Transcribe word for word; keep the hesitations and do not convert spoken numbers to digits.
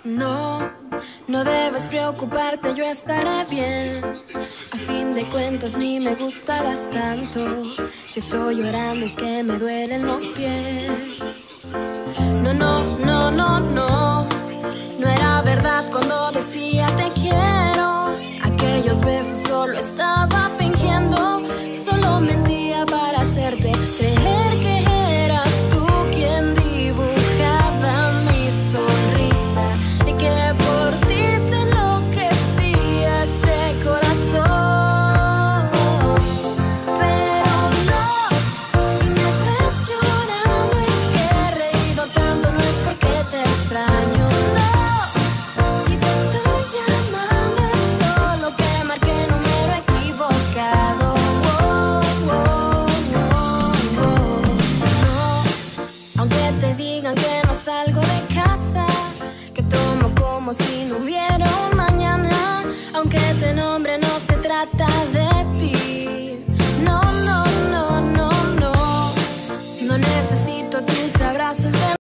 No, no debes preocuparte, yo estaré bien. A fin de cuentas ni me gustabas tanto. Si estoy llorando es que me duelen los pies. No, no, no, no, no. No era verdad cuando decía te quiero. Aquellos besos solo estaba fingiendo. Solo mentía para hacerte creer que eras tú quien dibujaba mi sonrisa y que por ti se enloquecía este corazón. Pero no, si me ves llorando es que he reído tanto, no es porque te extraño. No, si te estoy llamando es solo que marqué número equivocado. Aunque te digan que no salgo de casa, que tomo como si no hubiera un mañana, aunque te nombre no se trata de ti. No, no, no, no, no. No necesito tus abrazos.